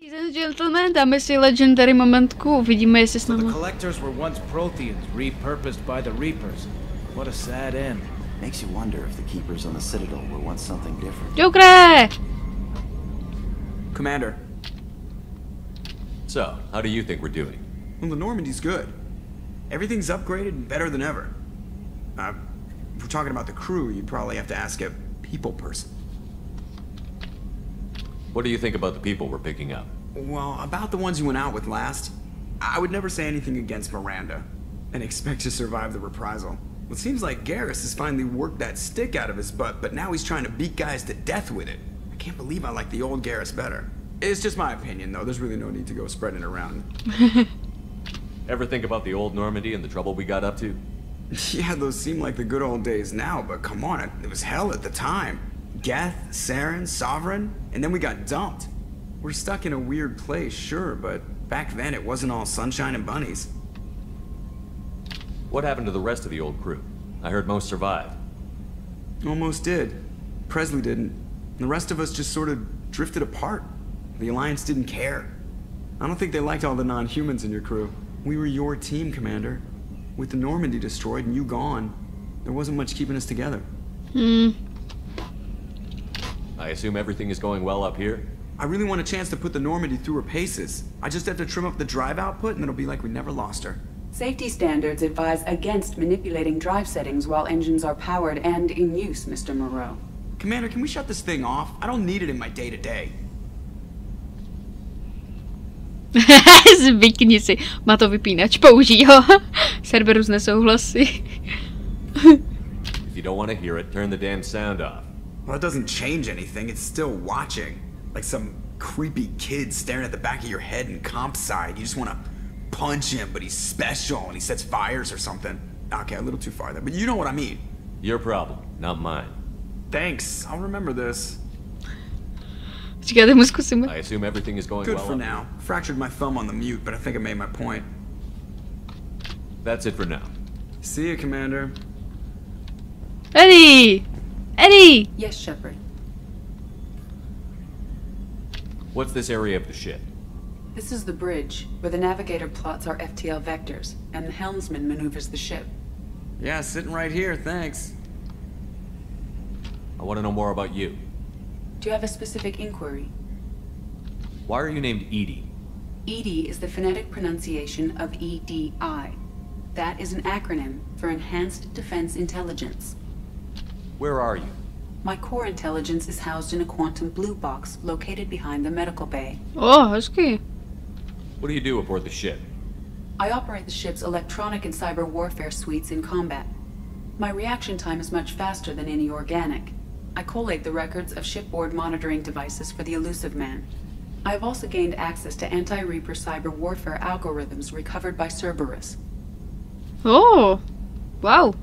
Ladies and gentlemen, dáme si legendary momentku, uvidíme, jestli s So the námi... collectors were once Protheans, repurposed by the Reapers. What a sad end. Makes you wonder if the keepers on the Citadel were once something different. Jokere! Commander. So, how do you think we're doing? Well, the Normandy's good. Everything's upgraded and better than ever. If we're talking about the crew, you'd probably have to ask a people person. What do you think about the people we're picking up? Well, about the ones you went out with last, I would never say anything against Miranda and expect to survive the reprisal. It seems like Garrus has finally worked that stick out of his butt, but now he's trying to beat guys to death with it. I can't believe I like the old Garrus better. It's just my opinion, though. There's really no need to go spreading it around. Ever think about the old Normandy and the trouble we got up to? Yeah, those seem like the good old days now, but come on, it was hell at the time. Geth, Saren, Sovereign, and then we got dumped. We're stuck in a weird place, sure, but back then it wasn't all sunshine and bunnies. What happened to the rest of the old crew? I heard most survived. Almost did. Presley didn't. The rest of us just sort of drifted apart. The Alliance didn't care. I don't think they liked all the non-humans in your crew. We were your team, Commander. With the Normandy destroyed and you gone, there wasn't much keeping us together. I assume everything is going well up here? I really want a chance to put the Normandy through her paces. I just have to trim up the drive output and it'll be like we never lost her. Safety standards advise against manipulating drive settings while engines are powered and in use, Mr. Moreau. Commander, can we shut this thing off? I don't need it in my day-to-day. Zvykni si, má to vypínač, použij ho. Serverus nesouhlasí. If you don't want to hear it, turn the damn sound off. Well, it doesn't change anything. It's still watching. Like some creepy kid staring at the back of your head in comp side. You just want to punch him, but he's special and he sets fires or something. Okay, a little too far there, but you know what I mean. Your problem, not mine. Thanks, I'll remember this. Čekajte, mu zkusíme. I assume everything is going Good well for up now. Fractured my thumb on the mute, but I think I made my point. here. That's it for now. See you, Commander. Eddie! Eddie! Yes, Shepard. What's this area of the ship? This is the bridge, where the navigator plots our FTL vectors, and the helmsman maneuvers the ship. Yeah, sitting right here, thanks. I want to know more about you. Do you have a specific inquiry? Why are you named Edie? EDI is the phonetic pronunciation of EDI. That is an acronym for Enhanced Defense Intelligence. Where are you? My core intelligence is housed in a quantum blue box located behind the medical bay. Oh, hezky. What do you do aboard the ship? I operate the ship's electronic and cyber warfare suites in combat. My reaction time is much faster than any organic. I collate the records of shipboard monitoring devices for the Elusive Man. I have also gained access to anti-Reaper cyber warfare algorithms recovered by Cerberus. Oh, wow.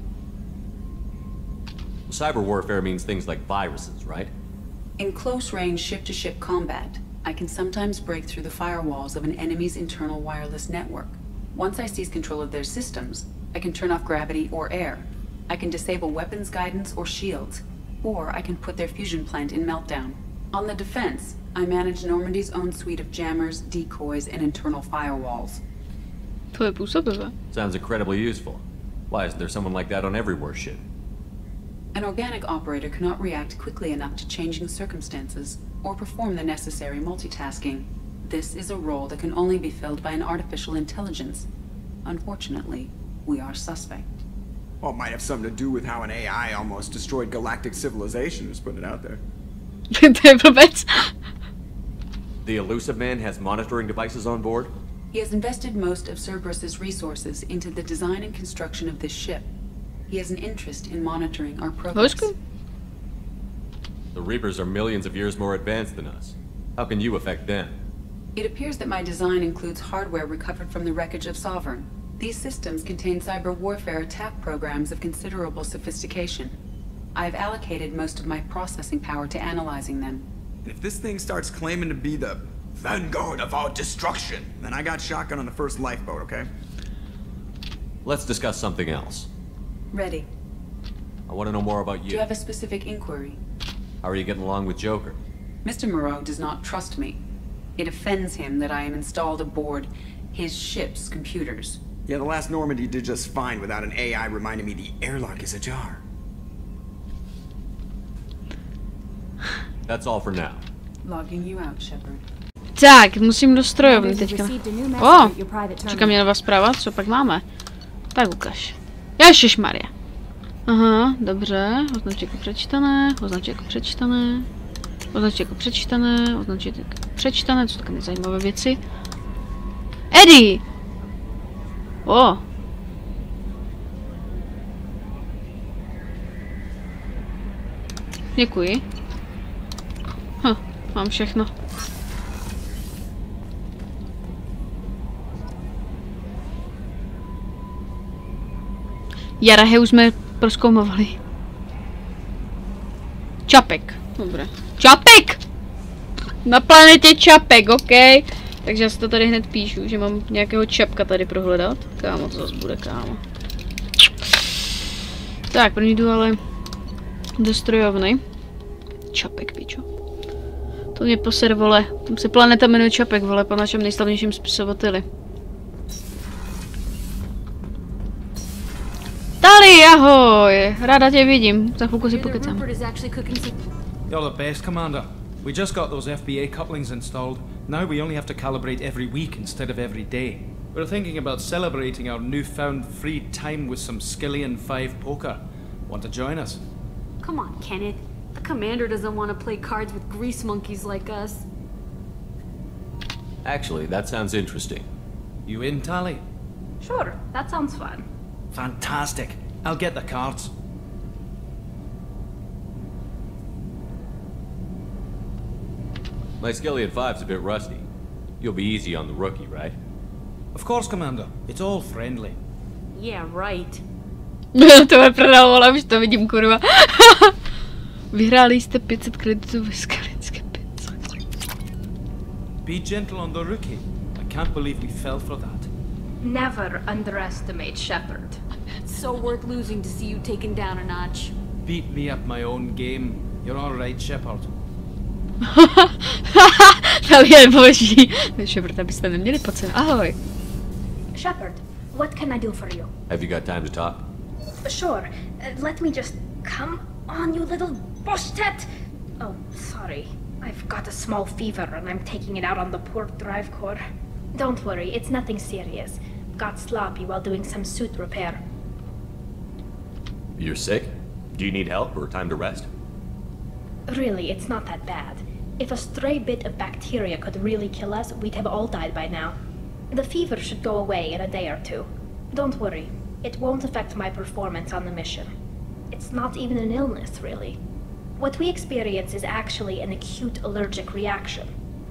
Cyber warfare means things like viruses, right? In close-range ship-to-ship combat, I can sometimes break through the firewalls of an enemy's internal wireless network. Once I seize control of their systems, I can turn off gravity or air. I can disable weapons guidance or shields, or I can put their fusion plant in meltdown. On the defense, I manage Normandy's own suite of jammers, decoys, and internal firewalls. To je působivé. Sounds incredibly useful. Why isn't there someone like that on every warship? An organic operator cannot react quickly enough to changing circumstances or perform the necessary multitasking. This is a role that can only be filled by an artificial intelligence. Unfortunately, we are suspect. Well, it might have something to do with how an AI almost destroyed galactic civilization, just putting it out there. To je blbec. The Elusive Man has monitoring devices on board? He has invested most of Cerberus's resources into the design and construction of this ship. He has an interest in monitoring our progress. Hezky. The Reapers are millions of years more advanced than us. How can you affect them? It appears that my design includes hardware recovered from the wreckage of Sovereign. These systems contain cyber warfare attack programs of considerable sophistication. I have allocated most of my processing power to analyzing them. And if this thing starts claiming to be the vanguard of our destruction, then I got shotgun on the first lifeboat, okay? Let's discuss something else. Ready. I want to know more about Do you. you have a specific inquiry? How are you getting along with Joker? Mr. Moreau does not trust me. It offends him that I am installed aboard his ship's computers. Yeah, the last Normandy did just fine without an AI reminding me the airlock is ajar. That's all for now. Logging you out, Shepard. Tak, musím do strojovny teďka. O, čeká mě nová zpráva, co pak máme? Tak ukaž. Ježišmarja. Aha, dobře, označit jako přečtené, označit jako přečtené, označit jako přečtené, označit jako přečtené, co takové nezajímavé věci. Eddie! O! Děkuji. Mám všechno. Jarahe už jsme prozkoumovali. Čapek. Dobré. Čapek! Na planetě Čapek, OK? Takže já si to tady hned píšu, že mám nějakého čapka tady prohledat. Kámo, to zase bude, kámo. Tak, první jdu ale do strojovny. Čapek, pičo. To mě poser, vole. Tam se planeta jmenuje Čapek, vole, po našem nejslavnějším spisovateli. Tali, ahoj! Ráda tě vidím. Za chvilku si pokecám. You're the best, Commander. We just got those FBA couplings installed. Now we only have to calibrate every week instead of every day. We're thinking about celebrating our newfound free time with some Skillian 5 poker. Want to join us? Come on, Kenneth. The commander doesn't want to play cards with grease monkeys like us. Actually, that sounds interesting. You in, Tali? Sure, that sounds fun. Fantastic. I'll get the cards. My Skillian 5's a bit rusty. You'll be easy on the rookie, right? Of course, Commander. It's all friendly. Yeah, right. To je prdel, ale už to vidím, kurva. Vyhráli jste 500 kreditů ve Skalinské pizze. Be gentle on the rookie. I can't believe we fell for that. Never underestimate Shepard. It's so worth losing to see you taken down a notch. Beat me up my own game. You're all right, Shepard. Tam je boží. Shepard, abyste neměli pocit. Ahoj. Shepard, what can I do for you? Have you got time to talk? Sure. Let me just come on, you little bushtet. Oh, sorry. I've got a small fever and I'm taking it out on the poor drive core. Don't worry, it's nothing serious. Got sloppy while doing some suit repair. You're sick? Do you need help or time to rest? Really, it's not that bad. If a stray bit of bacteria could really kill us, we'd have all died by now. The fever should go away in a day or two. Don't worry, it won't affect my performance on the mission. It's not even an illness, really. What we experience is actually an acute allergic reaction.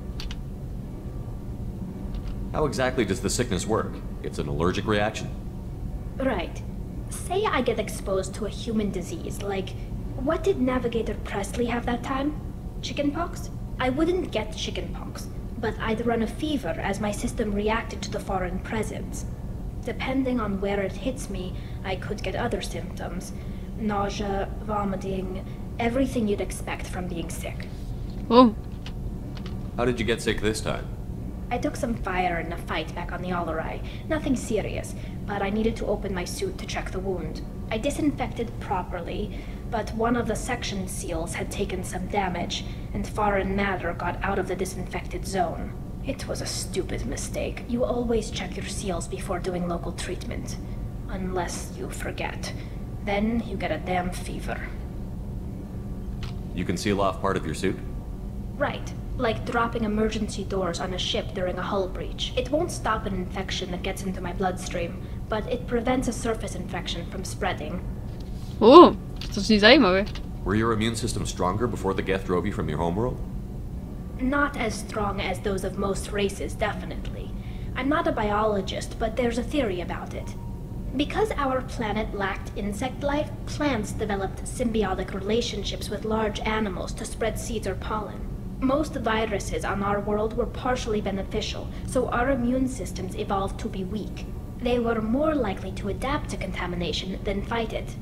How exactly does the sickness work? It's an allergic reaction? Right. Say I get exposed to a human disease, like... What did Navigator Presley have that time? Chickenpox? I wouldn't get chickenpox, but I'd run a fever as my system reacted to the foreign presence. Depending on where it hits me, I could get other symptoms. Nausea, vomiting, everything you'd expect from being sick. Oh. How did you get sick this time? I took some fire in a fight back on the Allerai. Nothing serious, but I needed to open my suit to check the wound. I disinfected properly, but one of the section seals had taken some damage, and foreign matter got out of the disinfected zone. It was a stupid mistake. You always check your seals before doing local treatment. Unless you forget. Then you get a damn fever. You can seal off part of your suit? Right. Like dropping emergency doors on a ship during a hull breach. It won't stop an infection that gets into my bloodstream, but it prevents a surface infection from spreading. To zní zajímavě. Were your immune system stronger before the Geth drove you from your homeworld? Not as strong as those of most races, definitely. I'm not a biologist, but there's a theory about it. Because our planet lacked insect life, plants developed symbiotic relationships with large animals to spread seeds or pollen. Most viruses on our world were partially beneficial, so our immune systems evolved to be weak. They were more likely to adapt to contamination than fight it.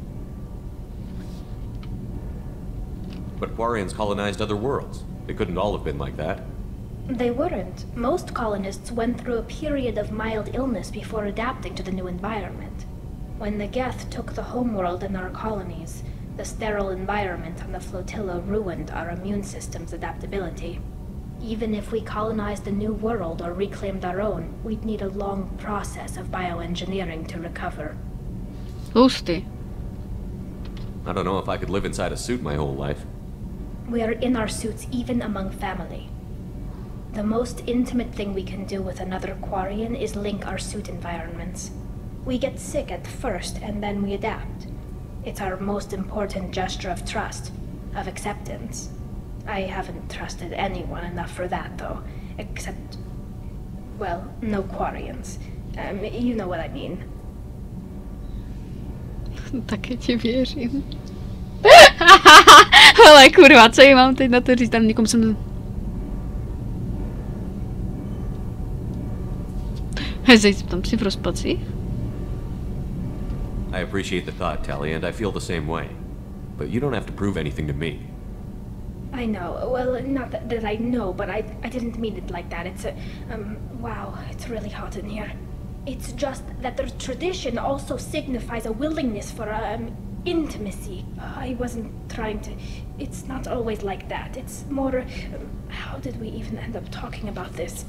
But Quarians colonized other worlds. They couldn't all have been like that. They weren't. Most colonists went through a period of mild illness before adapting to the new environment. When the Geth took the homeworld in our colonies, the sterile environment on the flotilla ruined our immune system's adaptability. Even if we colonized a new world or reclaimed our own, we'd need a long process of bioengineering to recover. Hustý. I don't know if I could live inside a suit my whole life. We're in our suits even among family. The most intimate thing we can do with another Quarian is link our suit environments. We get sick at first and then we adapt. It's our most important gesture of trust, of acceptance. I haven't trusted anyone enough for that, though. Except, well, no Quarians. You know what I mean. Také ti věřím. Ale kurva, co jim mám teď na to říct? Tam někomu jsem... Hezej, tam si v rozpacích? I appreciate the thought, Tali, and I feel the same way. But you don't have to prove anything to me. I know. Well, not that I know, but I didn't mean it like that. It's a... wow, it's really hot in here. It's just that the tradition also signifies a willingness for, intimacy. I wasn't trying to... It's not always like that. It's more... how did we even end up talking about this?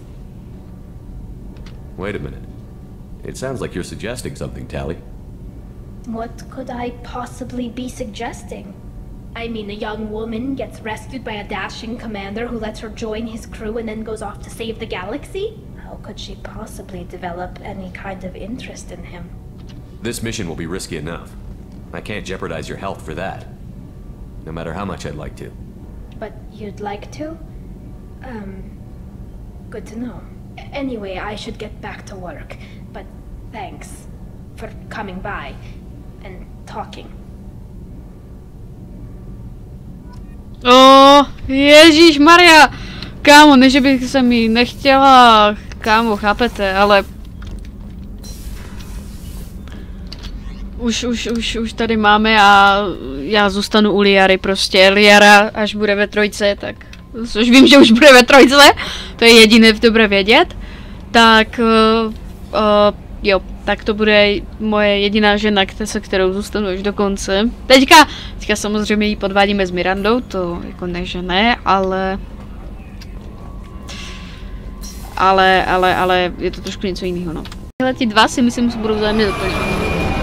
Wait a minute. It sounds like you're suggesting something, Tali. What could I possibly be suggesting? I mean, a young woman gets rescued by a dashing commander who lets her join his crew and then goes off to save the galaxy? How could she possibly develop any kind of interest in him? This mission will be risky enough. I can't jeopardize your health for that. No matter how much I'd like to. But you'd like to? Good to know. Anyway, I should get back to work. But thanks for coming by and talking. Ježíš Maria! Kámo, ne, že bych se mi nechtěla, kámo, chápete, ale... Už tady máme a já zůstanu u Liary prostě. Liara, až bude ve trojce, tak... Což vím, že už bude ve trojce, to je jediné dobré vědět. Tak... jo, tak to bude moje jediná žena, se kterou zůstanu až do konce. Teďka samozřejmě ji podvádíme s Mirandou, to jako ne, že ne, ale je to trošku něco jiného, no. Tyhle ti dva si myslím, že budou vzájemně doplňovat.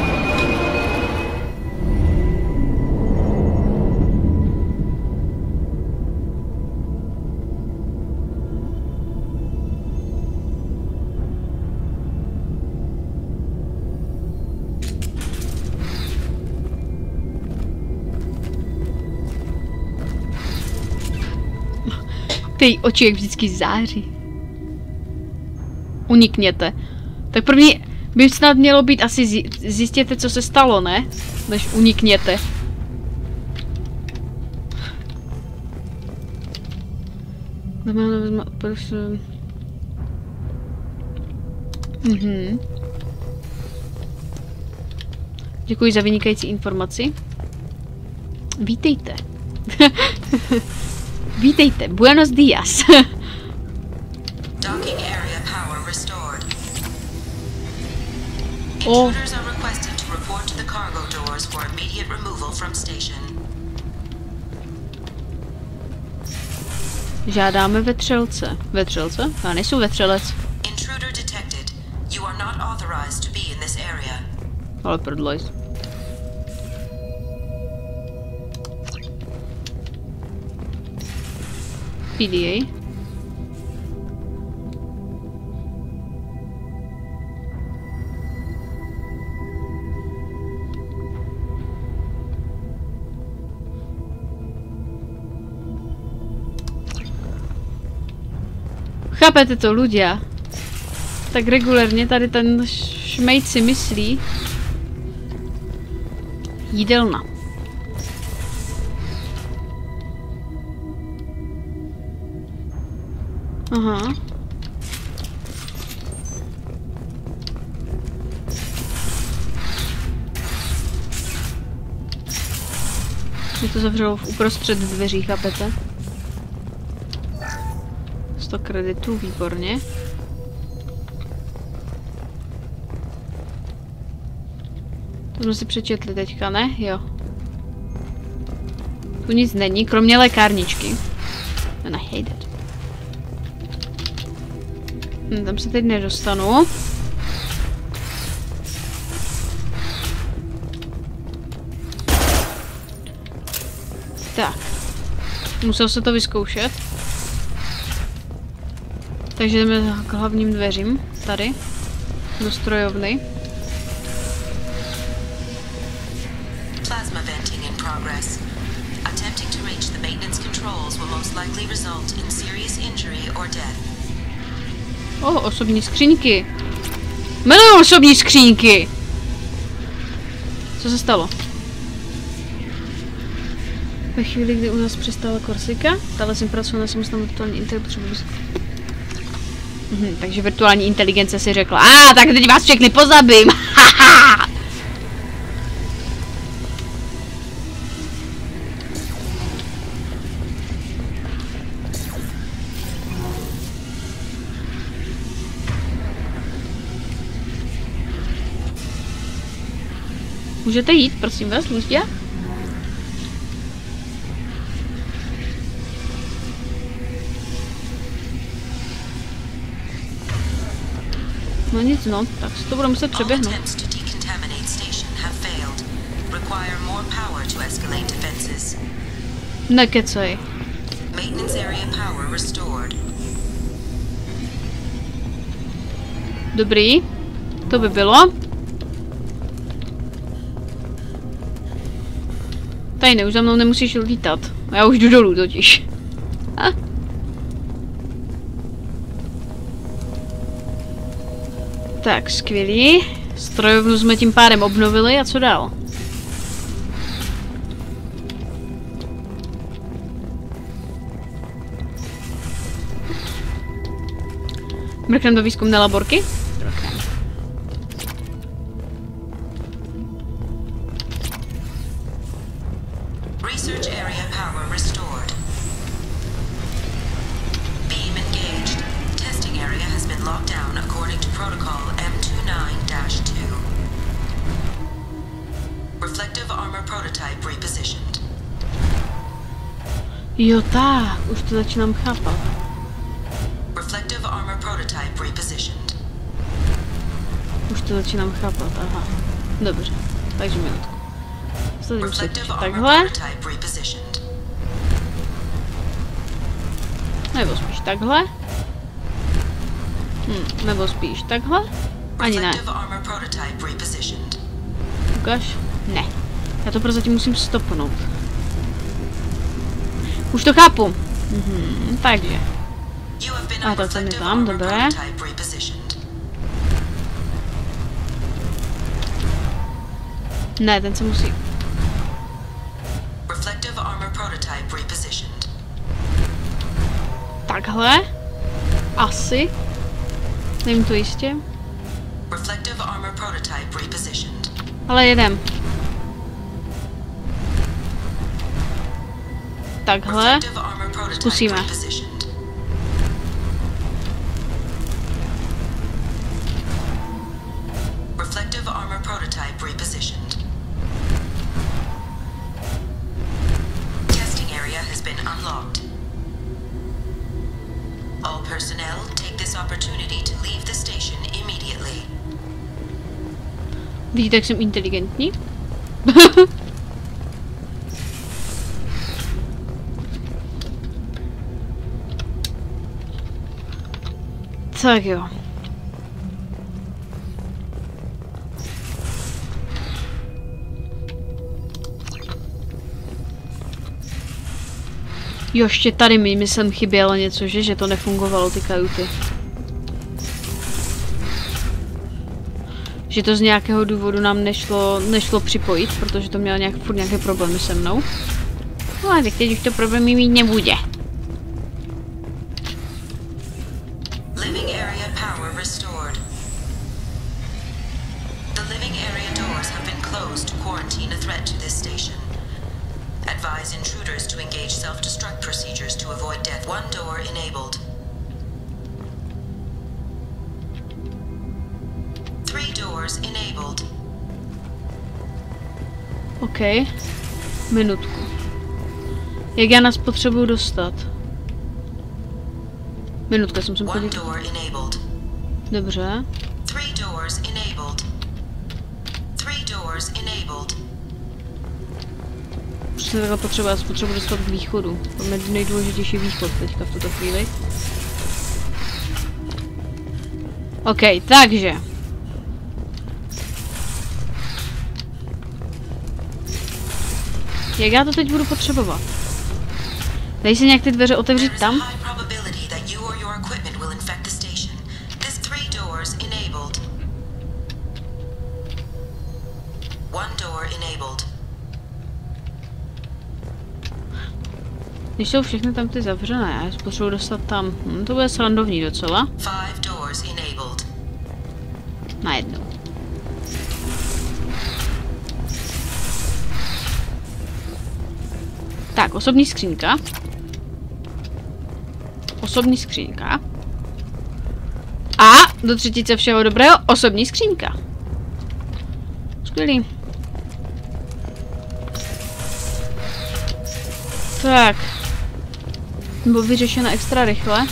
Ty oči jak vždycky září. Unikněte. Tak první by snad mělo být asi zjistěte, co se stalo, ne? Než unikněte. Děkuji za vynikající informaci. Vítejte. Vítejte, buenos días. Docking area power restored. Intruders are requested to report to the cargo doors for immediate removal from station. Žádáme vetřelce. Vetřelce? Já nejsou vetřelec. Intruder detected. You are not authorized to be in this area. Ale prdloj. PDA. Chápete to, ľudia? Tak regulérně tady ten šmejt si myslí. Jídelna. Aha. Je to zavřelo uprostřed dveří, chápete? 100 kreditů, výborně. To jsme si přečetli teďka, ne? Jo. Tu nic není, kromě lékárničky. And I hate it. Tam se teď nedostanu. Tak. Musel se to vyzkoušet. Takže jdeme k hlavním dveřím. Tady. Do strojovny. Plasma venting in progress. Attempting to reach the maintenance controls will most likely result in serious injury or death. Osobní skřínky. Miluju osobní skřínky! Co se stalo? Ve chvíli, kdy u nás přestala Korsika, dále jsem pracoval na samostatnou virtuální inteligenci. Takže virtuální inteligence si řekla, tak teď vás všechny pozabím. Můžete jít, prosím vás, Lucia? No nic, no, tak si to budu muset přeběhnout. Nekecej. Dobrý, to by bylo. Tady ne, už za mnou nemusíš lítat. Já už jdu dolů totiž. Tak, skvělý. Strojovnu jsme tím pádem obnovili a co dál? Mrknem do výzkumné laborky? Research area power restored. Beam engaged. Testing area has been locked down according to protocol M29-2. Reflective armor prototype repositioned. Jo, tak, už to začínám chápat. Reflective armor prototype repositioned. Už to začínám chápat, aha. Dobře, takže minutku. Stavím se takhle. Nebo spíš takhle. Nebo spíš takhle. Ani ne. Ukaž? Ne. Já to prozatím musím stopnout. Už to chápu. Takže. A to ten je tam, dobré. Ne, ten se musí. Takhle. Asi. Nevím to jistě. Ale jedem. Takhle. Zkusíme. All personnel, take this opportunity to leave the station immediately. Vidíte, jak jsem inteligentní? Tak jo. Jo, ještě tady mi myslím chybělo něco, že to nefungovalo, ty kajuty. Že to z nějakého důvodu nám nešlo připojit, protože to mělo furt nějaké problémy se mnou. No a teď už to problémy mít nebude. doors enabled. OK. Minutku. Jak já nás potřebuju dostat? Minutka, jsem sem One podívat. door enabled. Dobře. 3 doors enabled. 3 doors enabled. Přesně takhle potřebuji, já se potřebuji dostat k východu. To je nejdůležitější východ teďka v tuto chvíli. OK, takže. Jak já to teď budu potřebovat? Dají se nějak ty dveře otevřít tam? Když jsou všechny tam ty zavřené, já se potřebuji dostat tam. To bude srandovní docela. 5 doors enabled. Najednou. Tak, osobní skřínka. Osobní skřínka. A do třetice všeho dobrého, osobní skřínka. Skvělý. Tak. Bylo vyřešeno extra rychle.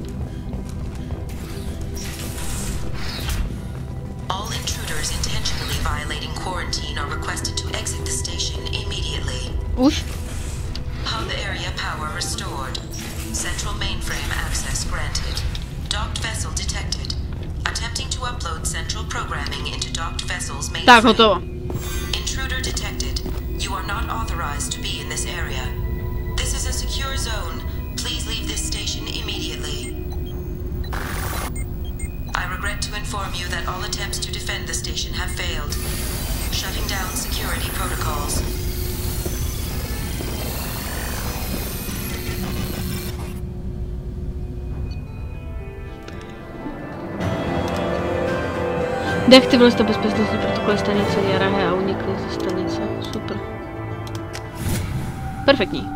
All intruders intentionally violating quarantine are requested to exit the station immediately. Už? Hub area power restored. Central mainframe access granted. Docked vessel detected. Attempting to upload central programming into docked vessel's mainframe. Tak, hotovo. Intruder detected. You are not authorized to be in this area. This is a secure zone. Please leave this station immediately. I regret to inform you that all attempts to defend the station have failed. Shutting down security protocols. Deaktivovali jste bezpečnostní protokoly stanice Jarahe a unikli ze stanice. Super. Perfektní.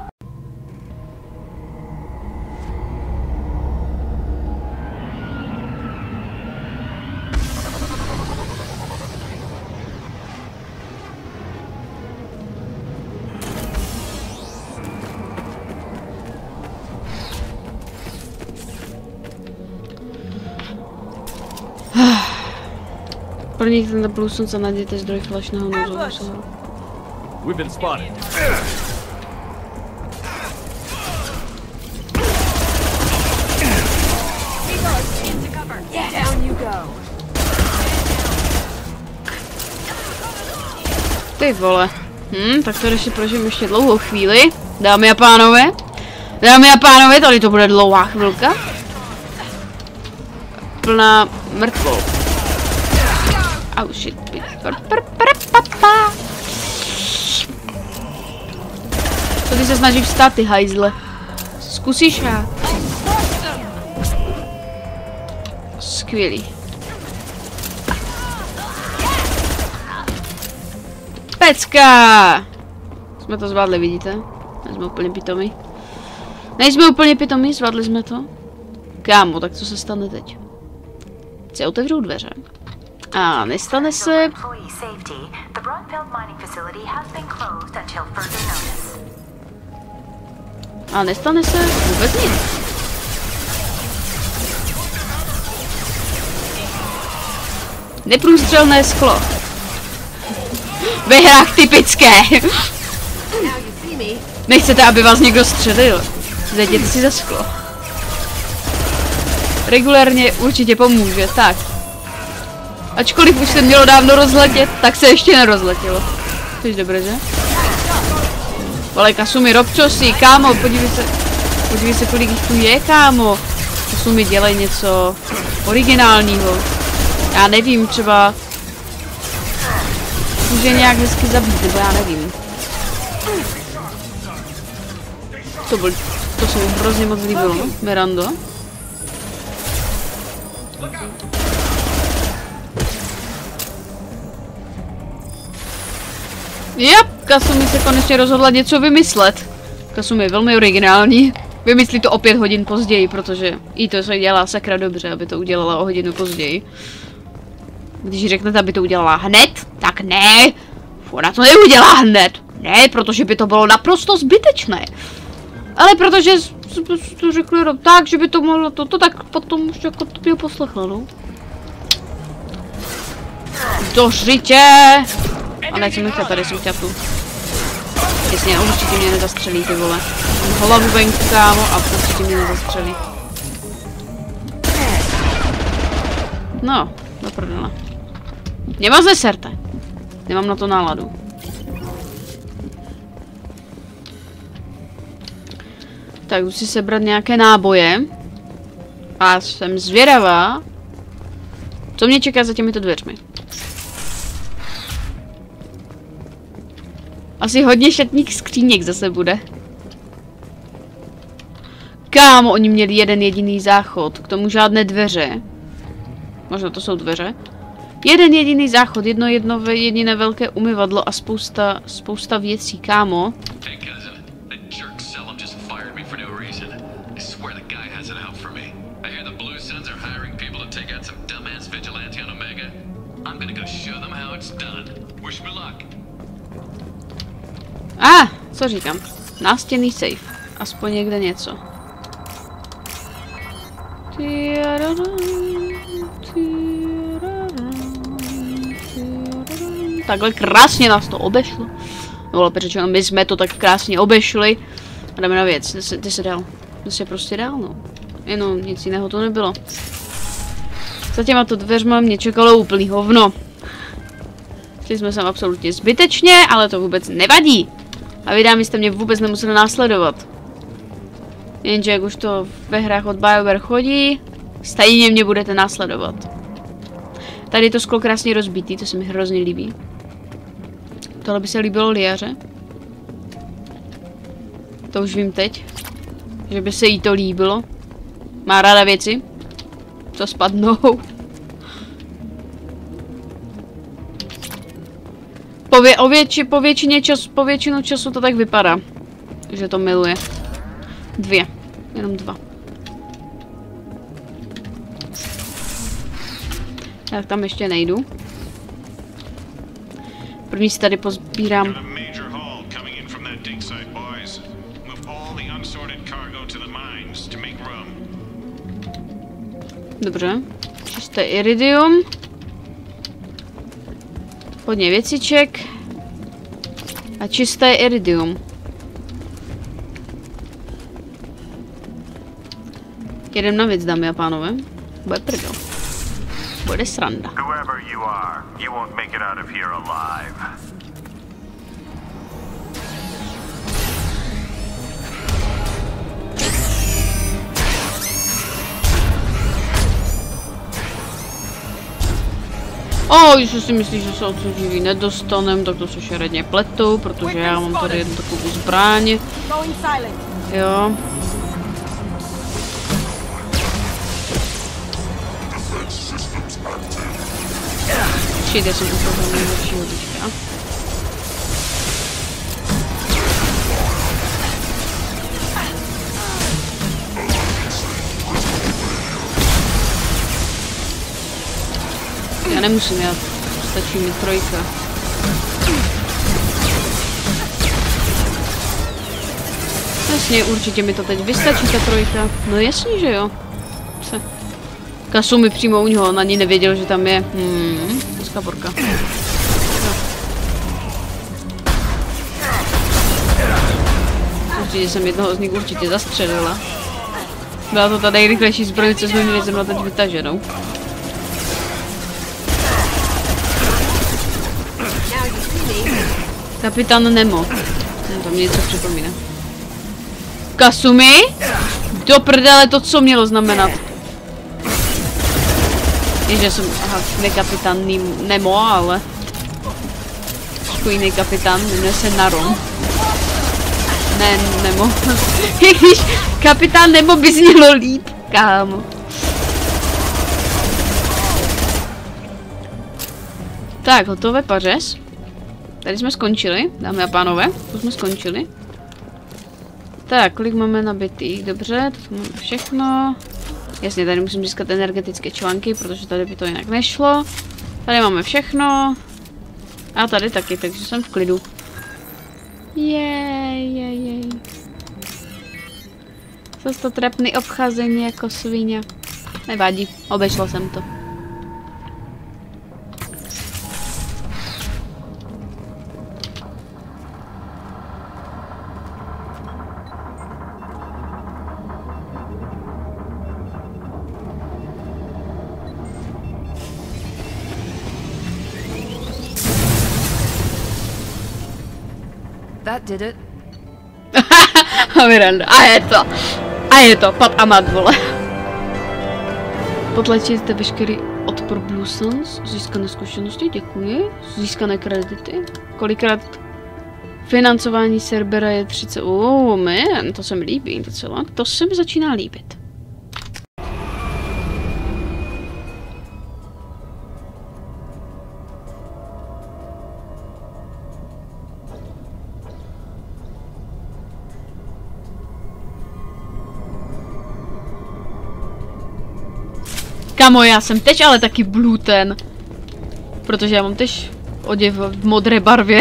Pronikněte na plus slunce, najděte zdroj flašného nouzového. We've been spotted. Ty vole. Tak to ještě prožijeme ještě dlouhou chvíli. Dámy a pánové. Dámy a pánové, tady to bude dlouhá chvilka. Plná mrtvol. Oh shit. Co ty se snažíš vstát, ty hajzle? Zkusíš já? Skvělý. Pecka! Jsme to zvládli, vidíte? Nejsme úplně pitomí. Nejsme úplně pitomí, zvládli jsme to. Kámo, tak co se stane teď? Se otevřou dveře. A nestane se... A nestane se vůbec nic. Neprůstřelné sklo. Ve hrách typické. Nechcete, aby vás někdo střelil? Zajděte si za sklo. Regulérně určitě pomůže, tak. Ačkoliv už se mělo dávno rozletět, tak se ještě nerozletělo. Což dobré, že? Vole, Kasumi, rob čosi, kámo, podívej se, kolik jich tu je, kámo. Kasumi, dělej něco originálního. Já nevím, třeba... Může nějak hezky zabít, nebo já nevím. To se mi hrozně moc líbilo, no? Mirando. Yep, Kasumi se konečně rozhodla něco vymyslet. Kasumi je velmi originální. Vymyslí to o 5 hodin později, protože i to se dělá sakra dobře, aby to udělala o hodinu později. Když řeknete, aby to udělala hned, tak ne. Ona to neudělá hned. Ne, protože by to bylo naprosto zbytečné. Ale protože to řekli jenom tak, že by to mohlo toto, tak potom už jako to by ho poslechlo, no. Dořitě! A ne, jsem nechtěl, tady jsem chtěl tu. Jasně, určitě mě nezastřelí, ty vole. Hlavu venku, kámo, a určitě mě nezastřelí. No, do prdele. Nemaz neserte. Nemám na to náladu. Tak musím sebrat nějaké náboje. A jsem zvědavá, co mě čeká za těmito dveřmi. Asi hodně šatních skříněk zase bude. Kámo, oni měli jeden jediný záchod, k tomu žádné dveře. Možná to jsou dveře. Jeden jediný záchod, jedno jediné velké umyvadlo a spousta věcí, kámo. Co říkám? Nástěnný safe. Aspoň někde něco. Takhle krásně nás to obešlo. No, protože my jsme to tak krásně obešli. A jdeme na věc. Ty se dál. Ty se prostě dál, no. Jenom nic jiného to nebylo. Za těma to dveřma mě čekalo úplný hovno. Šli jsme sem absolutně zbytečně, ale to vůbec nevadí. A vy, dámy, jste mě vůbec nemuseli následovat. Jenže jak už to ve hrách od BioWare chodí, stejně mě budete následovat. Tady je to sklo krásně rozbitý, to se mi hrozně líbí. Tohle by se líbilo Liaře. To už vím teď. Že by se jí to líbilo. Má ráda věci, co spadnou. Po většinu času to tak vypadá, že to miluje. Jenom dva. Tak tam ještě nejdu. První si tady pozbírám. Dobře. Čisté iridium. Hodně věciček. A čisté iridium. Jedem na věc, dámy a pánové. Bude prdel. Bude sranda. Jestli si myslíš, že se odsud živý nedostanem, tak to se šeredně pletou, protože já mám tady jednu takovou zbraň. Jo. Přijde jsem u toho nejlepšího teďka. Já nemusím, stačí mi trojka. Jasně, určitě mi to teď vystačí ta trojka. No jasně, že jo. Kasu mi přímo u něho, on ani nevěděl, že tam je. Hezká borka. Určitě jsem jednoho z nich určitě zastřelila. Byla to ta nejrychlejší zbroj, co jsme měli, jsem na teď vytaženou. Kapitán Nemo. To mě něco připomíná. Kasumi? Do prdele, to co mělo znamenat? Ježe jsem, ne kapitán Nemo, ale trošku jiný kapitán, jmenuje se Narom. Ne, Nemo. Když kapitán Nemo by znělo líp, kámo. Tak, hotové, pařez. Tady jsme skončili, dámy a pánové, to jsme skončili. Tak, kolik máme nabitých? Dobře, to máme všechno. Jasně, tady musím získat energetické články, protože tady by to jinak nešlo. Tady máme všechno. A tady taky, takže jsem v klidu. Jej. Zase to trapný obcházení jako svině. Nevadí, obešla jsem to. That did it. A Miranda. A je to. Pat a mat, vole. Potlačili jste veškerý odpor Blue Suns. Získané zkušenosti, děkuji. Získané kredity. Kolikrát financování Cerbera je 30. Man, to se mi líbí docela. To se mi začíná líbit. Kamo, já jsem teď ale taky blue ten. Protože já mám teď oděv v modré barvě.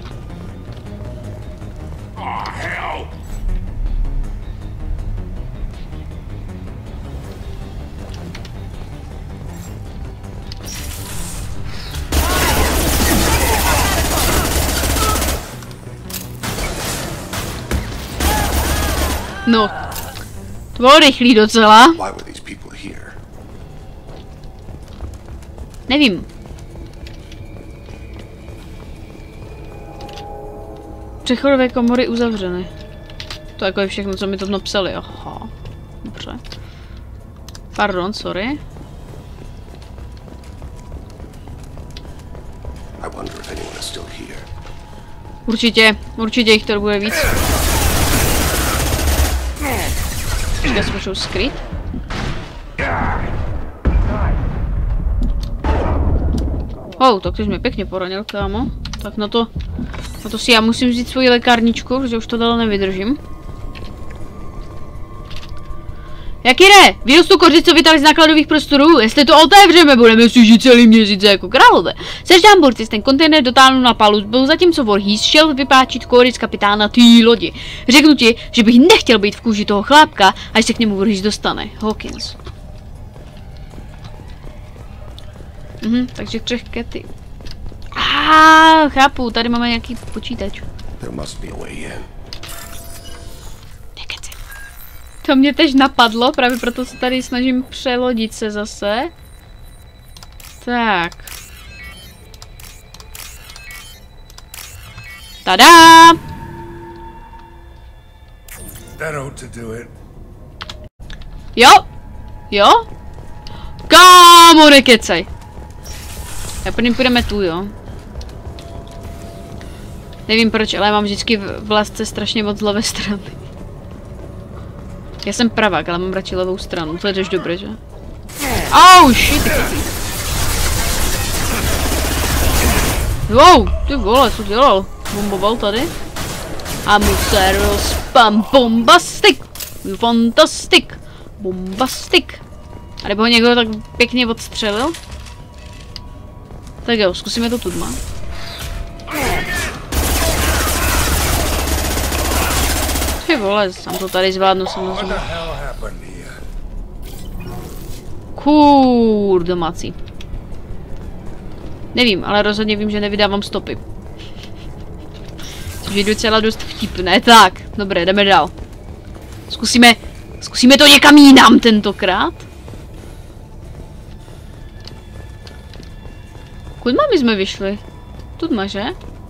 No, to bylo rychlý docela. Nevím. Přechodové komory uzavřeny. To jako je všechno, co mi to napsali. Aha. Dobře. Pardon, sorry. Určitě jich to bude víc. Počkej, se můžou skrýt. Tak ty jsi mě pěkně poranil, kámo. Tak na to si já musím vzít svoji lékárničku, protože už to dál nevydržím. Jak jde? Výrostu kořic, co vytáhli z nákladových prostorů? Jestli to otevřeme, budeme si žít celý měsíc jako králové. Seždám borci, ten kontejner dotáhnu na palubou, zatímco Voorhees šel vypáčit kořic kapitána té lodi. Řeknu ti, že bych nechtěl být v kůži toho chlápka, až se k němu Voorhees dostane. Hawkins. Takže křehké ty. Chápu, tady máme nějaký počítač. Nekeci. To mě teď napadlo, právě proto se tady snažím přelodit se zase. Tak. Tada! Jo? Kámo, nekecej. Já půjdeme tu, jo. Nevím proč, ale já mám vždycky v lásce strašně moc levé strany. Já jsem pravák, ale mám radši levou stranu, to je tož dobré, že? Shit! Wow, ty vole, co dělal? Bomboval tady? A musel spam bombastic! Fantastic! Bombastic! A nebo ho někdo tak pěkně odstřelil? Tak jo, zkusíme to tudma. Ty vole, sám to tady zvládnu samozřejmě. Domácí. Nevím, ale rozhodně vím, že nevydávám stopy. Což je docela dost vtipné. Tak, dobré, jdeme dál. Zkusíme to někam jinam tentokrát. Kud my jsme vyšli? Tudma, že?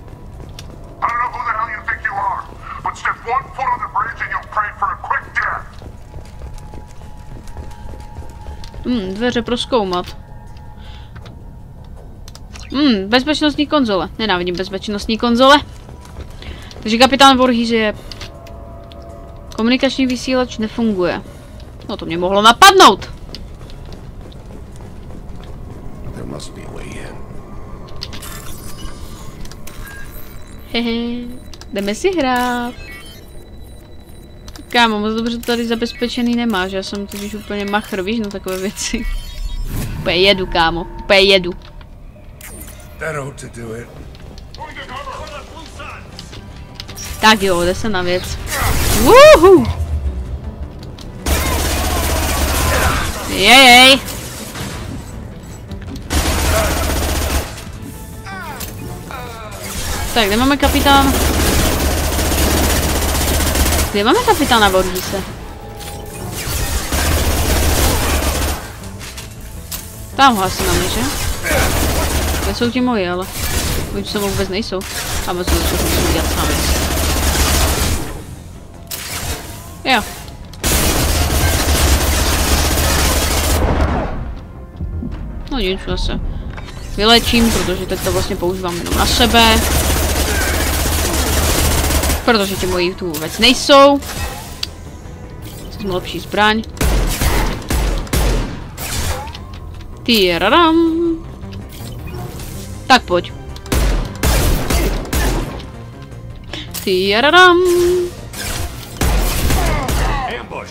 Dveře prozkoumat. Bezpečnostní konzole. Nenávidím bezpečnostní konzole. Takže kapitán Voorhees je... Komunikační vysílač nefunguje. No to mě mohlo napadnout. Hehe, jdeme si hrát. Kámo, moc dobře to tady zabezpečený nemáš, já jsem totiž úplně machr, víš, na takové věci. Úplně jedu, kámo, úplně jedu. That ought to do it. Tak jo, jde se na věc. Woohoo! Jej! Tak, kde máme kapitán? Kde máme kapitána Borgise? Tam ho asi máme, že? Kde jsou ti moji, ale oni se vůbec nejsou. A moc to musím dělat sami. Jo. No nic, zase vylečím, protože teď to vlastně používám jenom na sebe. Protože ti moji tu vůbec nejsou. Jsem lepší zbraň. Tyraram. Tak pojď. Tyraram. Ambush.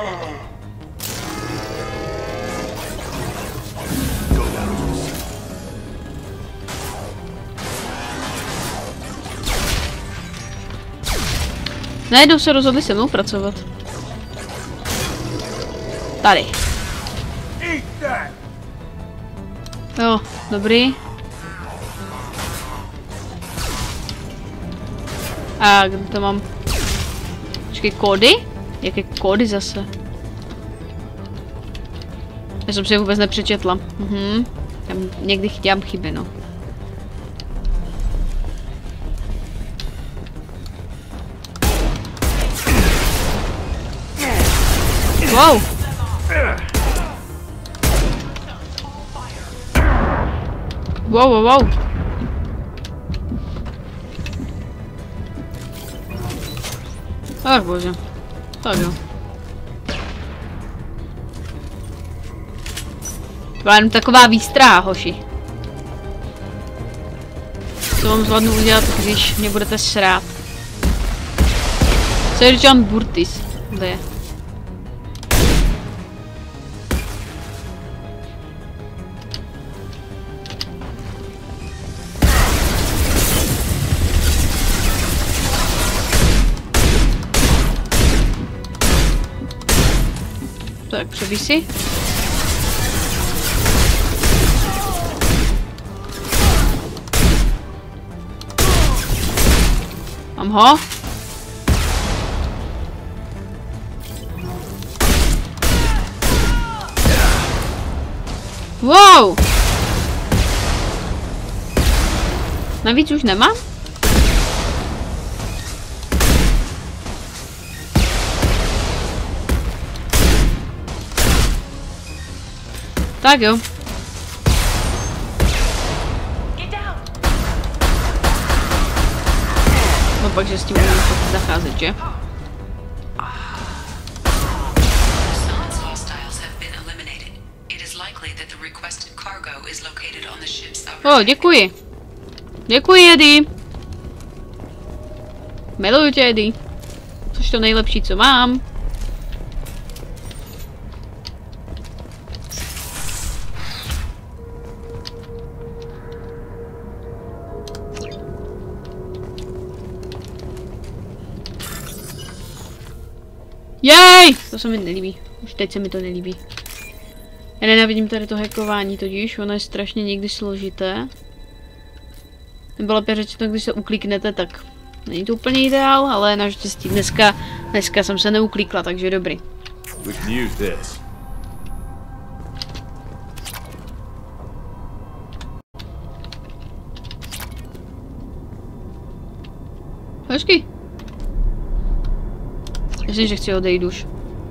Najednou se rozhodli se mnou pracovat. Tady. Jo, dobrý. A kde to mám? Počkej, kódy? Jaké kódy zase? Já jsem si je vůbec nepřečetla. Já někdy dělám chyby, no. Wow. Wow. Ach bože. Tak jo. To byla jenom taková výstráha, hoši. Co vám zvládnu udělat, když mě budete srát? Sergeant Burtis. Kde je? Tak, přebij si. Mám ho. Wow! Navíc už nemám? Tak jo. No pak, že s tím můžu zacházet, že? O, děkuji. Děkuji, Eddie. Miluju tě, Eddie. Což to nejlepší, co mám. Jej! To se mi nelíbí. Už teď se mi to nelíbí. Já nenávidím tady to hackování, totiž ono je strašně někdy složité. Nebo lépe řečeno, když se ukliknete, tak není to úplně ideál, ale naštěstí dneska jsem se neuklikla, takže dobrý. Hezky. Myslím, že chci odejít už.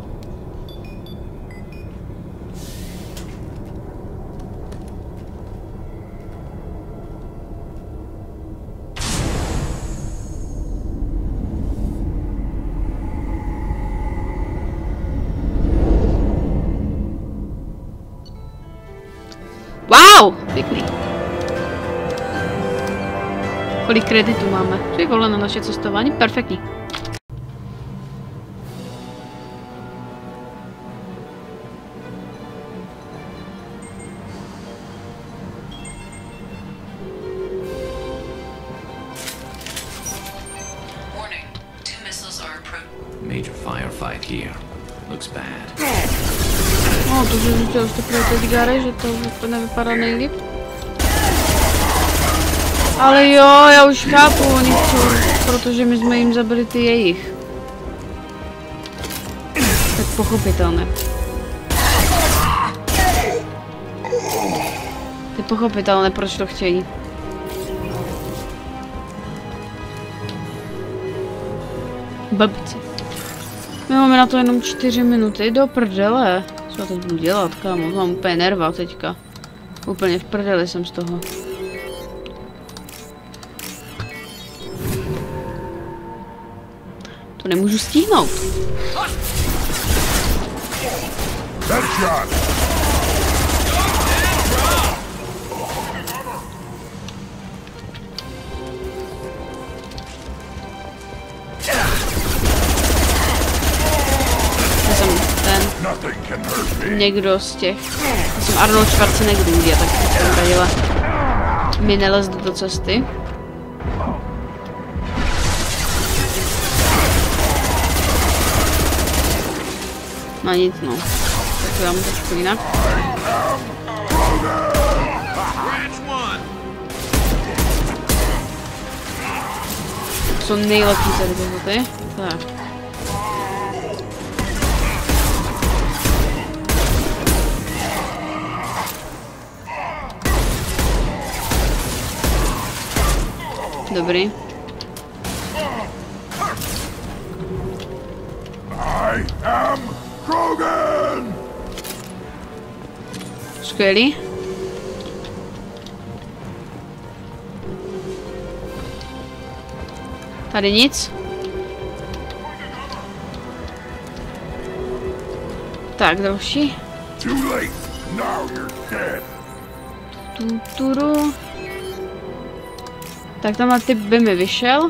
Wow! Pěkný. Kolik kreditů máme? Ty vole, na naše cestování? Perfektní. here. Looks bad. No, to že zůstal teď Gary, že to nevypadá nejlíp. Ale jo, já už chápu, oni chcou, protože my jsme jim zabili ty jejich. Tak pochopitelné. Je pochopitelné, proč to chtějí. Blbci. My máme na to jenom 4 minuty, do prdele. Co já teď budu dělat, kámo? Mám úplně nerva teďka. Úplně v prdeli jsem z toho. To nemůžu stihnout. Já jsem ten někdo z těch. Já jsem Arnold Schwarzenegger, tak jsem radila. Mi nelez do cesty. No nic, no. Tak to dám trošku jinak. Jsou nejlepší tady ty. Tak. Dobrý. I am Krogan! Skvělý. Tady nic. Tak, další. Tuturu. Tak tamhle typ by mi vyšel.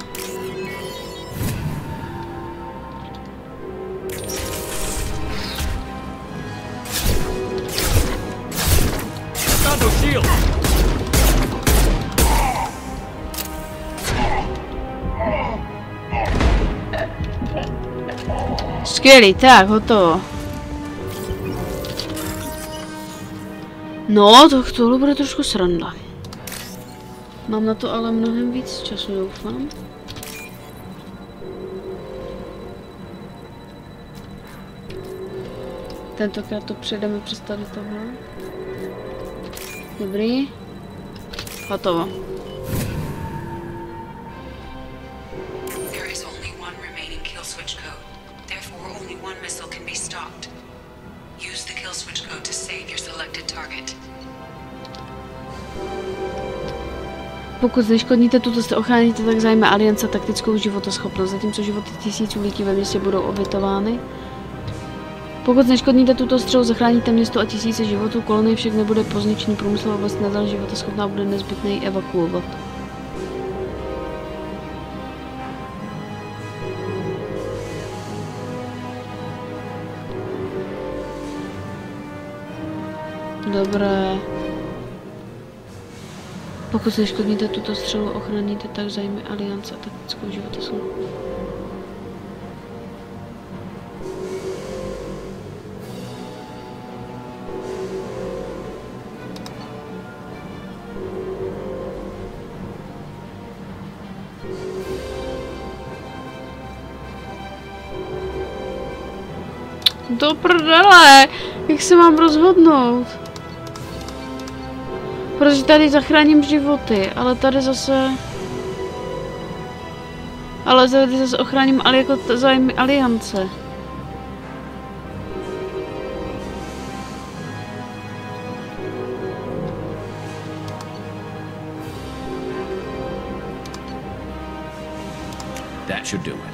Skvělý, tak, hotovo. No, tohle bude trošku sranda. Mám na to ale mnohem víc času, doufám. Tentokrát to přejdeme přes tady tohle. Dobrý. Hotovo. Pokud zneškodníte tuto, jste ochráníte tak zájmy Aliance taktickou životoschopnost, zatímco životy tisíců lidí ve městě budou obětovány. Pokud zneškodníte tuto střelu, zachráníte město a tisíce životů, kolonie však nebude po zničení průmyslová oblast nadále životoschopná a bude nezbytné ji evakuovat. Dobré. Pokud zneškodníte tuto střelu, ochraníte tak zájmy Aliance a taktickou životoschopnost. Do prdele! Jak se mám rozhodnout? Protože tady zachráním životy, ale tady zase... Ale tady zase ochráním ale jako zájmy Aliance. That should do it.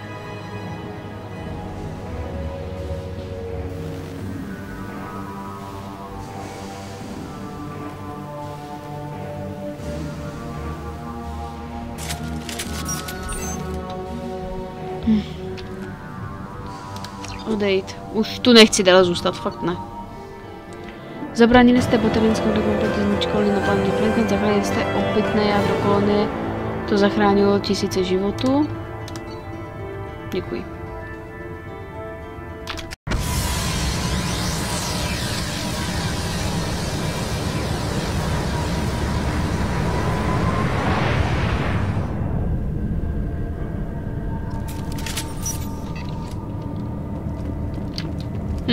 Odejít. Už tu nechci déle zůstat, fakt ne. Zabránili jste baterinskou dekompletní zničku kolony na planetě Franklin, zachránili jste obytné jádro kolonie, to zachránilo tisíce životů. Děkuji.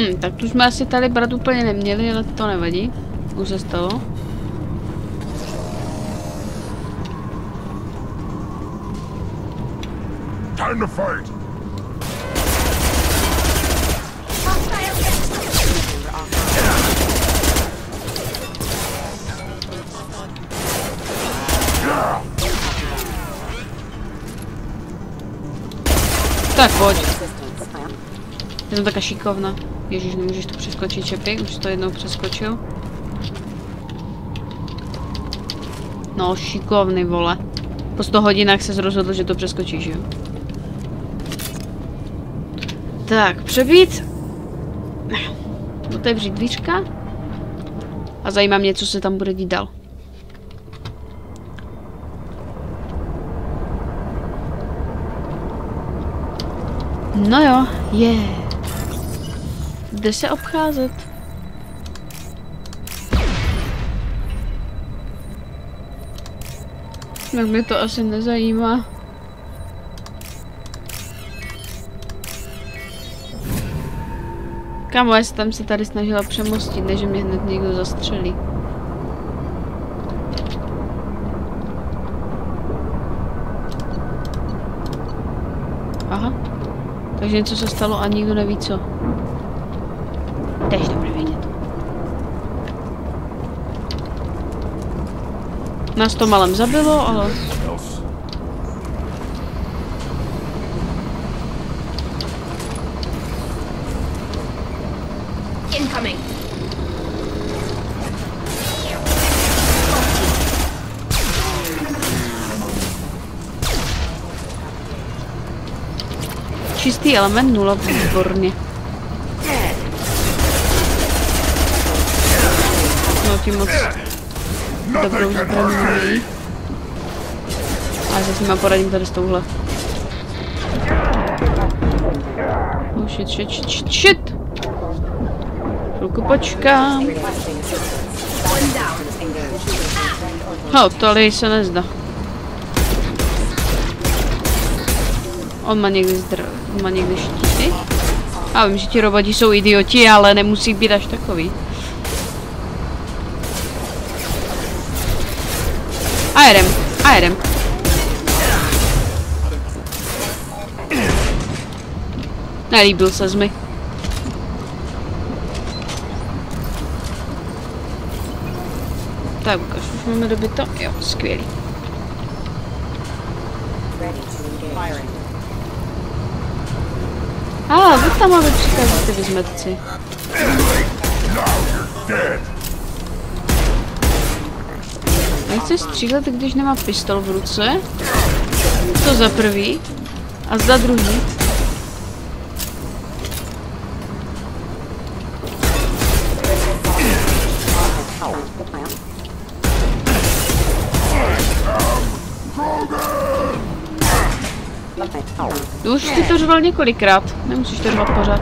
Tak tu jsme asi tady brát úplně neměli, ale to nevadí. Už se stalo. Time to fight. Tak pojď. Já jsem taká šikovná. Ježíš, nemůžeš to přeskočit, Čepy? Už to jednou přeskočil. No, šikovný, vole. Po 100 hodinách se rozhodl, že to přeskočíš, jo? Tak, přebít. Otevřít dvířka. A zajímá mě, co se tam bude dít dál. No jo, Jde se obcházet. Tak mě to asi nezajímá. Kámo, já jsem se tady snažila přemostit, než mě hned někdo zastřelí. Aha. Takže něco se stalo a nikdo neví co. Tež dobré vědět. Nás to malem zabilo, ale... Incoming. Čistý element 0, výborně. No tím moc dobrou zbraní nemají. Ale zase mám poradím tady s touhle. Oh shit. Chvilku počkám. Tady se nezdá. On má někdy štíty. Já vím, že ti roboti jsou idioti, ale nemusí být až takový. A jedem. Nelíbil ses mi. Tak ukáž, už máme dobyto. Jo, skvělý. Vy tam máme přicházíte, vezmete si. Nechci střílet, když nemá pistol v ruce. To za prvý. A za druhý. Už jsi to řval několikrát, nemusíš to řvat pořád.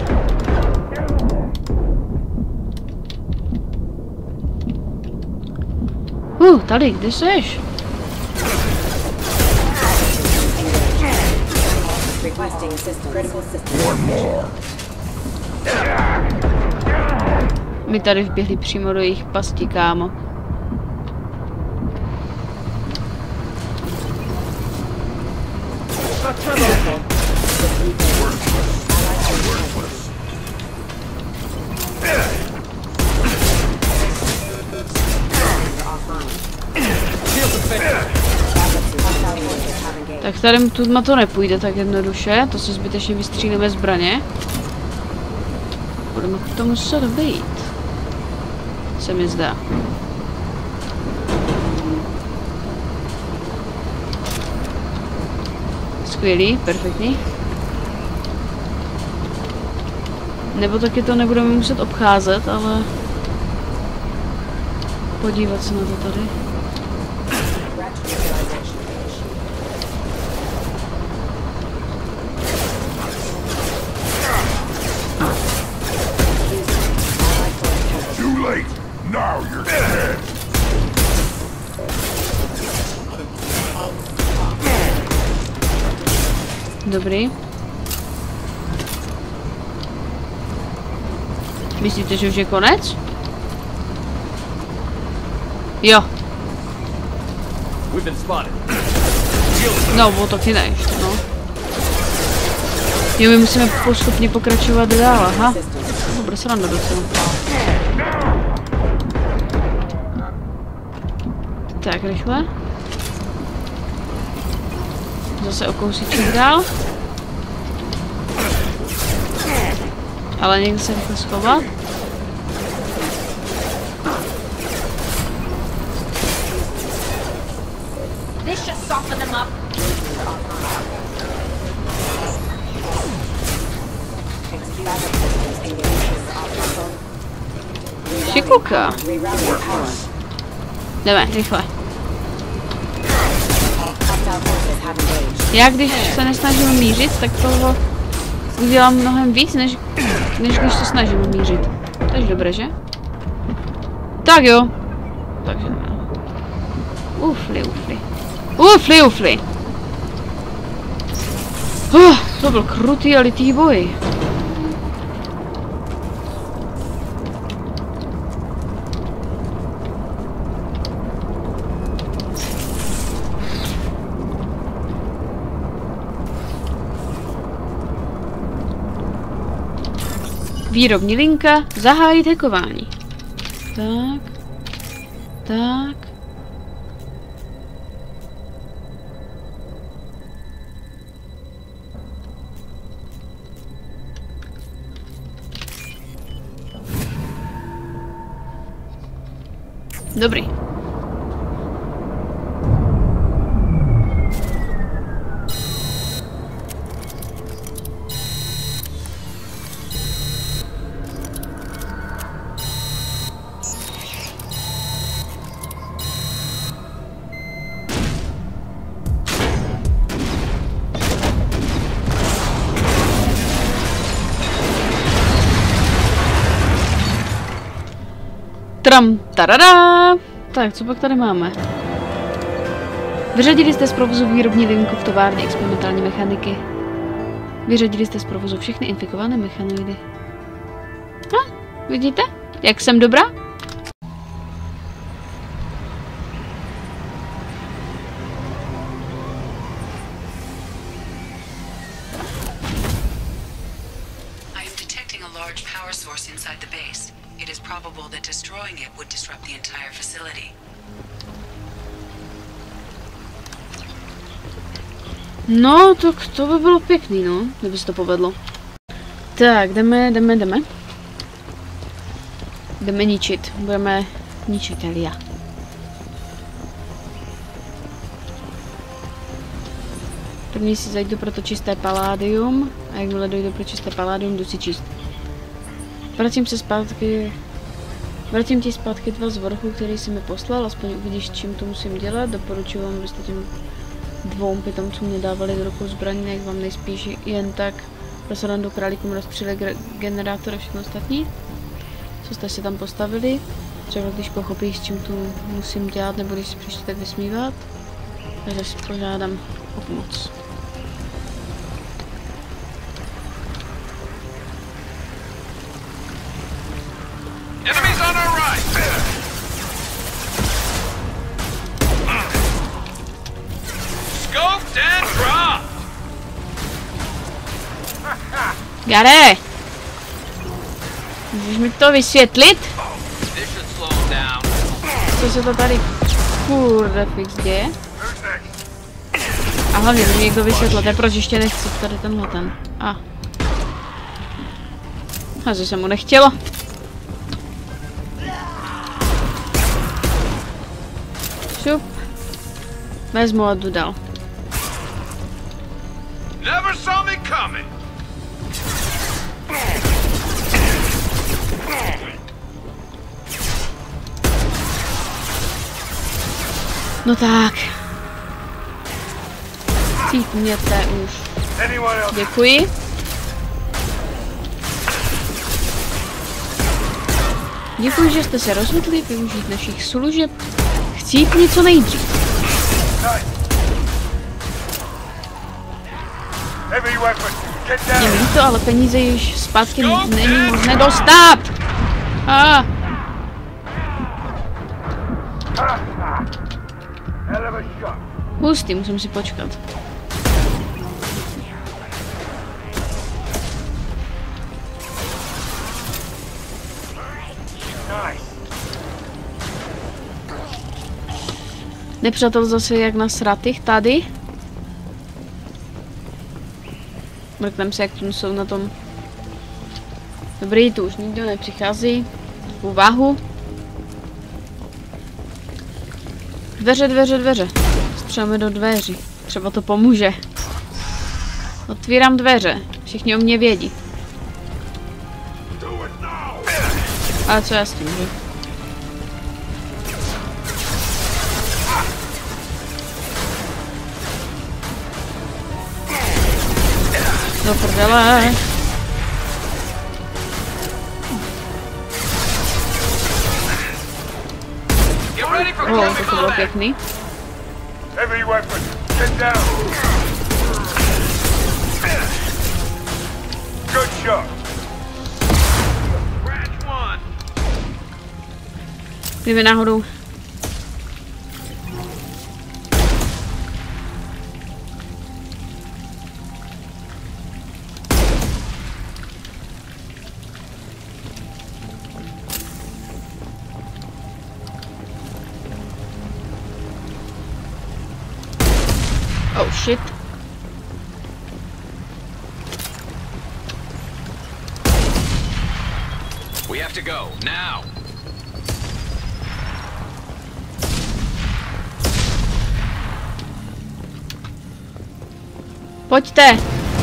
Tady, kde seš? My tady vběhli přímo do jejich pasti, kámo. Tak tady tu to nepůjde tak jednoduše, to se zbytečně vystřílíme zbraně. Budeme to muset být. Se mi zdá. Skvělý, perfektní. Nebo taky to nebudeme muset obcházet, ale... podívat se na to tady. Now you're dead. Dobrý. Myslíte, že už je konec? Jo. No, to ty ne ještě, no. Jo, my musíme postupně pokračovat dál, aha. Dobrá sranda docela. Tak, rychle. Zase o kousíček dál. Ale někde se rychle schovat. Šikuka. Jdeme, rychle. Já když se nesnažím mířit, tak toho udělám mnohem víc, než když se snažím mířit. Takže dobré, že? Tak jo. Takže ufli, ufli. Ufli, ufli. To byl krutý a litý boj. Výrobní linka, zahájit hackování. Tak. Tak. Dobrý. Tram, tarada! Tak, co pak tady máme? Vyřadili jste z provozu výrobní linku v továrně experimentální mechaniky. Vyřadili jste z provozu všechny infikované mechanoidy. Vidíte? Jak jsem dobrá? No, tak to by bylo pěkný, no, kdyby se to povedlo. Tak, jdeme. Jdeme ničit, budeme ničit Elia. První si zajdu pro to čisté paládium a jakmile dojdu pro čisté paládium, jdu si číst. Vracím ti zpátky 2 z vrchu, který jsi mi poslal, aspoň uvidíš, čím to musím dělat. Doporučuji vám, abyste těm 2 pitomcům mě dávali do rukou zbraní, jak vám nejspíš jen tak pro srandu králíkům rozstříleli generátor a všechno ostatní. Co jste si tam postavili? Třeba když pochopíš, s čím tu musím dělat, nebo když si příště tak vysmívat. Takže si požádám o pomoc. Enemies on our right! Scoped and dropped! Gare! Můžeš mi to vysvětlit? Co se to tady kurde fix děje? A hlavně to mi někdo vysvětlete, proč ještě nechci tady tenhle ten. A že se mu nechtělo. Šup. Vezmu a jdu dál. Never saw me coming. No tak. Cítněte už. Děkuji. Děkuji, že jste se rozhodli využít našich služeb. Chcípni co nejdřív. Je mi líto, ale peníze již zpátky není možné dostat. Hustý, musím si počkat. Nepřátel zase jak na sratých tady. Mrknem se, jak tu jsou na tom. Dobrý, tu už nikdo nepřichází. V úvahu. Dveře, dveře, dveře. Střelíme do dveří. Třeba to pomůže. Otvírám dveře. Všichni o mě vědí. Ale co já s tím, že? Do prdele. To bylo pěkný. Kdyby náhodou... Oh shit. We have to go now. Pojďte.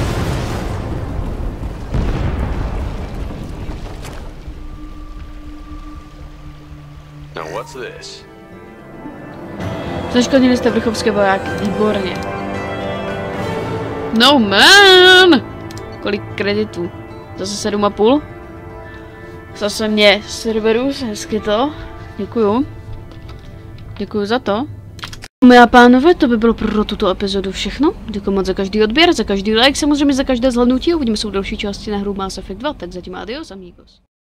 Now what's this? Zaškodnili jste vrchovské vojáky, výborně. No man! Kolik kreditů? Zase 7,5? Zase mě serveru, hezky to. Děkuju. Děkuju za to. Dámy a pánové, to by bylo pro tuto epizodu všechno. Děkuji moc za každý odběr, za každý like, samozřejmě za každé zhlédnutí. Uvidíme se u další části na hru Mass Effect 2, tak zatím adios amigos.